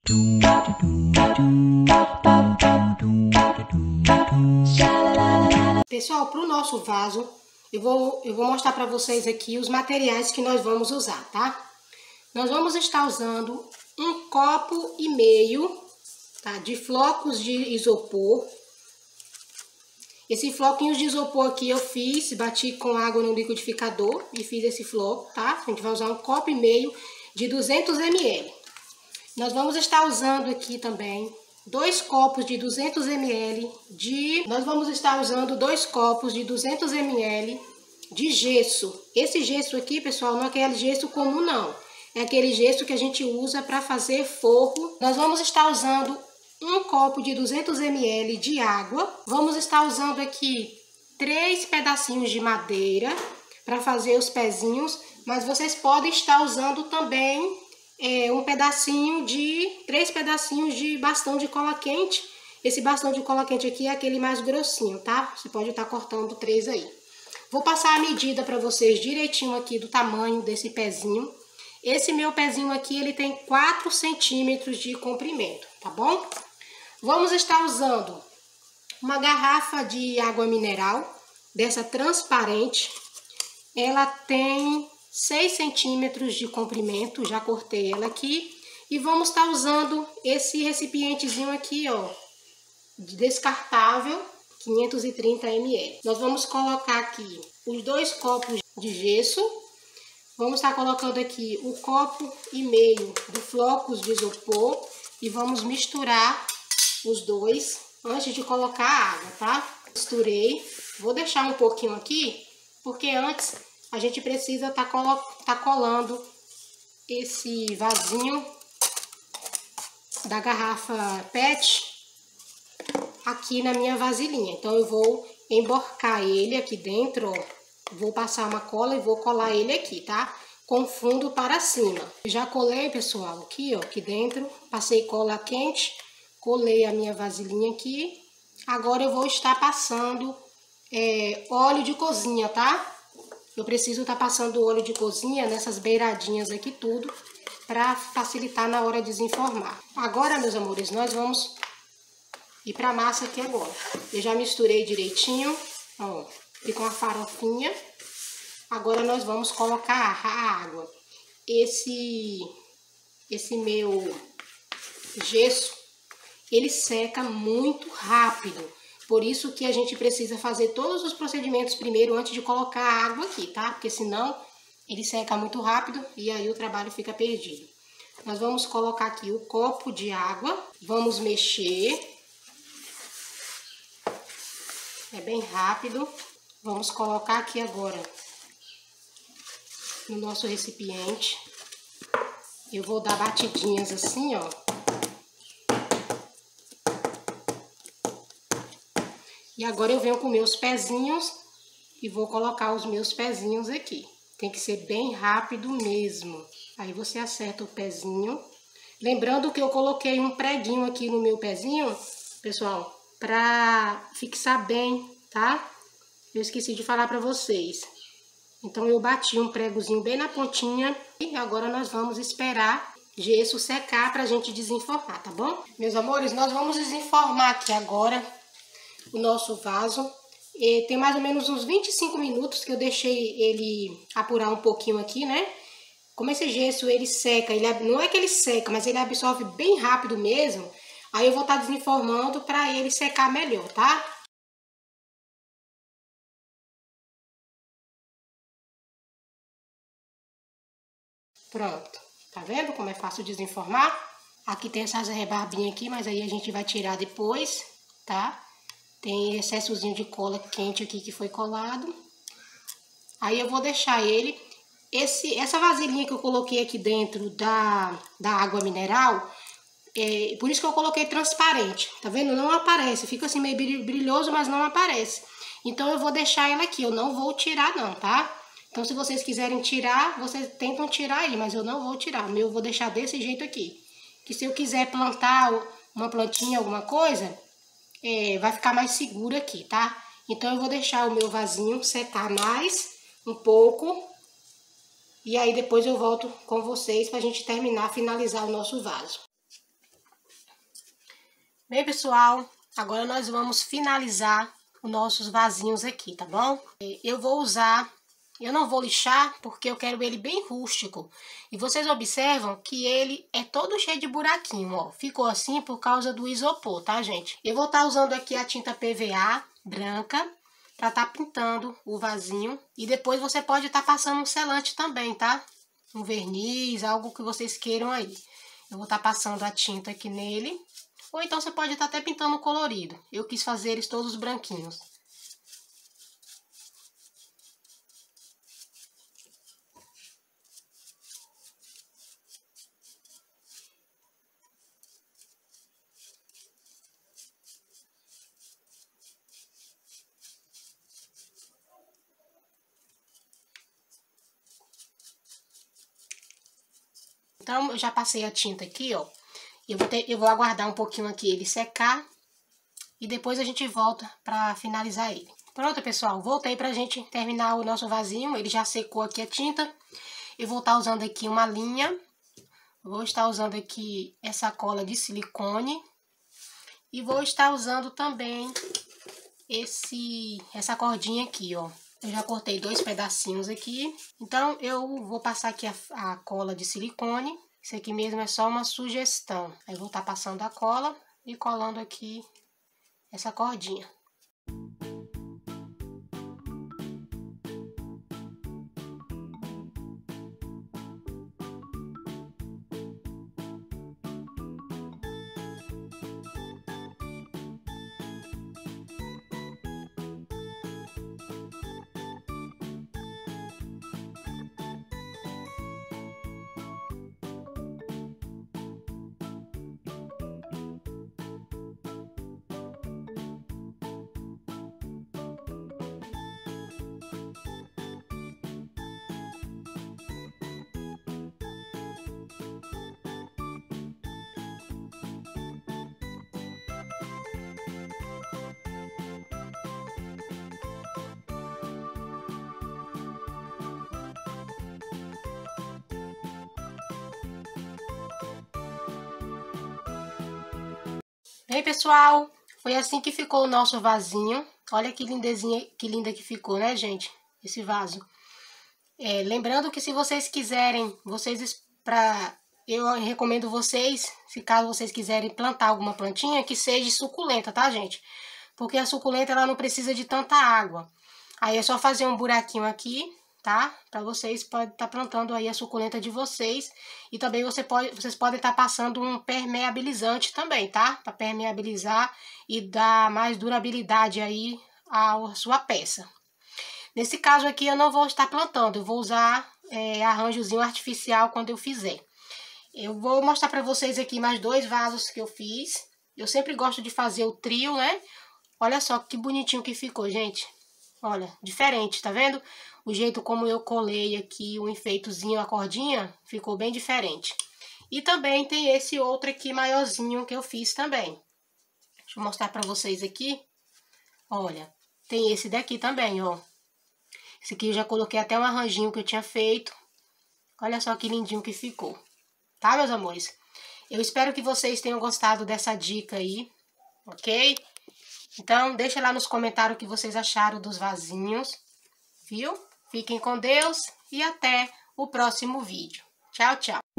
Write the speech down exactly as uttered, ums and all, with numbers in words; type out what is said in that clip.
Pessoal, para o nosso vaso, eu vou, eu vou mostrar para vocês aqui os materiais que nós vamos usar, tá? Nós vamos estar usando um copo e meio, tá, de flocos de isopor. Esse floquinho de isopor aqui eu fiz, bati com água no liquidificador e fiz esse floco, tá? A gente vai usar um copo e meio de duzentos mililitros. Nós vamos estar usando aqui também dois copos de duzentos mililitros de... Nós vamos estar usando dois copos de duzentos mililitros de gesso. Esse gesso aqui, pessoal, não é aquele gesso comum, não. É aquele gesso que a gente usa para fazer forro. Nós vamos estar usando um copo de duzentos mililitros de água. Vamos estar usando aqui três pedacinhos de madeira para fazer os pezinhos. Mas vocês podem estar usando também é, um pedacinho de... Três pedacinhos de bastão de cola quente. Esse bastão de cola quente aqui é aquele mais grossinho, tá? Você pode estar cortando três aí. Vou passar a medida para vocês direitinho aqui do tamanho desse pezinho. Esse meu pezinho aqui, ele tem quatro centímetros de comprimento, tá bom? Vamos estar usando uma garrafa de água mineral, dessa transparente. Ela tem seis centímetros de comprimento, já cortei ela aqui. E vamos estar usando esse recipientezinho aqui, ó, descartável, quinhentos e trinta mililitros. Nós vamos colocar aqui os dois copos de gesso. Vamos estar colocando aqui o copo e meio de flocos de isopor e vamos misturar os dois antes de colocar a água, tá? Misturei. Vou deixar um pouquinho aqui, porque antes a gente precisa estar colo tá colando esse vasinho da garrafa pet aqui na minha vasilhinha. Então eu vou emborcar ele aqui dentro, ó. Vou passar uma cola e vou colar ele aqui, tá? Com fundo para cima. Já colei, pessoal, aqui, ó, aqui dentro. Passei cola quente, colei a minha vasilhinha aqui. Agora eu vou estar passando é, óleo de cozinha, tá? Eu preciso estar passando óleo de cozinha nessas beiradinhas aqui tudo, para facilitar na hora de desenformar. Agora, meus amores, nós vamos ir para a massa aqui agora. Eu já misturei direitinho, ó. E com a farofinha, agora nós vamos colocar a água. Esse, esse meu gesso, ele seca muito rápido. Por isso que a gente precisa fazer todos os procedimentos primeiro antes de colocar a água aqui, tá? Porque senão ele seca muito rápido e aí o trabalho fica perdido. Nós vamos colocar aqui o copo de água, vamos mexer. É bem rápido. Vamos colocar aqui agora no nosso recipiente. Eu vou dar batidinhas assim, ó. E agora eu venho com meus pezinhos e vou colocar os meus pezinhos aqui. Tem que ser bem rápido mesmo. Aí você acerta o pezinho. Lembrando que eu coloquei um preguinho aqui no meu pezinho, pessoal, pra fixar bem, tá? Eu esqueci de falar para vocês. Então, eu bati um pregozinho bem na pontinha. E agora nós vamos esperar gesso secar pra gente desenformar, tá bom? Meus amores, nós vamos desenformar aqui agora o nosso vaso. E tem mais ou menos uns vinte e cinco minutos que eu deixei ele apurar um pouquinho aqui, né? Como esse gesso, ele seca, ele, não é que ele seca, mas ele absorve bem rápido mesmo. Aí eu vou estar desenformando pra ele secar melhor, tá? Pronto, tá vendo como é fácil desenformar? Aqui tem essas rebarbinhas aqui, mas aí a gente vai tirar depois, tá? Tem excessozinho de cola quente aqui que foi colado. Aí eu vou deixar ele... Esse, essa vasilhinha que eu coloquei aqui dentro da, da água mineral, é, por isso que eu coloquei transparente, tá vendo? Não aparece, fica assim meio brilhoso, mas não aparece. Então eu vou deixar ela aqui, eu não vou tirar não, tá? Então, se vocês quiserem tirar, vocês tentam tirar aí, mas eu não vou tirar. O meu eu vou deixar desse jeito aqui. Que se eu quiser plantar uma plantinha, alguma coisa, é, vai ficar mais seguro aqui, tá? Então, eu vou deixar o meu vasinho secar mais um pouco. E aí, depois eu volto com vocês pra gente terminar, finalizar o nosso vaso. Bem, pessoal, agora nós vamos finalizar os nossos vasinhos aqui, tá bom? Eu vou usar, eu não vou lixar porque eu quero ele bem rústico. E vocês observam que ele é todo cheio de buraquinho, ó. Ficou assim por causa do isopor, tá, gente? Eu vou estar usando aqui a tinta P V A branca para estar pintando o vasinho. E depois você pode estar passando um selante também, tá? Um verniz, algo que vocês queiram aí. Eu vou estar passando a tinta aqui nele. Ou então você pode estar até pintando colorido. Eu quis fazer eles todos branquinhos. Então, eu já passei a tinta aqui, ó. Eu vou, ter, eu vou aguardar um pouquinho aqui ele secar. E depois a gente volta pra finalizar ele. Pronto, pessoal. Voltei pra gente terminar o nosso vasinho. Ele já secou aqui a tinta. Eu vou estar usando aqui uma linha. Vou estar usando aqui essa cola de silicone. E vou estar usando também esse, essa cordinha aqui, ó. Eu já cortei dois pedacinhos aqui. Então, eu vou passar aqui a, a cola de silicone. Isso aqui mesmo é só uma sugestão. Aí, vou estar passando a cola e colando aqui essa cordinha. Bem, pessoal, foi assim que ficou o nosso vasinho. Olha que lindezinha, que linda que ficou, né, gente? Esse vaso. É, lembrando que se vocês quiserem, vocês para eu recomendo vocês, se caso vocês quiserem plantar alguma plantinha, que seja suculenta, tá, gente? Porque a suculenta ela não precisa de tanta água. Aí é só fazer um buraquinho aqui, tá? Para vocês podem estar plantando aí a suculenta de vocês. E também você pode, vocês podem estar passando um permeabilizante também, tá? Para permeabilizar e dar mais durabilidade aí à sua peça. Nesse caso aqui eu não vou estar plantando, eu vou usar é, arranjozinho artificial quando eu fizer. Eu vou mostrar para vocês aqui mais dois vasos que eu fiz. Eu sempre gosto de fazer o trio, né? Olha só que bonitinho que ficou, gente. Olha, diferente, tá vendo? O jeito como eu colei aqui o enfeitozinho, a cordinha, ficou bem diferente. E também tem esse outro aqui maiorzinho que eu fiz também. Deixa eu mostrar pra vocês aqui. Olha, tem esse daqui também, ó. Esse aqui eu já coloquei até um arranjinho que eu tinha feito. Olha só que lindinho que ficou. Tá, meus amores? Eu espero que vocês tenham gostado dessa dica aí, ok? Então, deixa lá nos comentários o que vocês acharam dos vasinhos, viu? Fiquem com Deus e até o próximo vídeo. Tchau, tchau!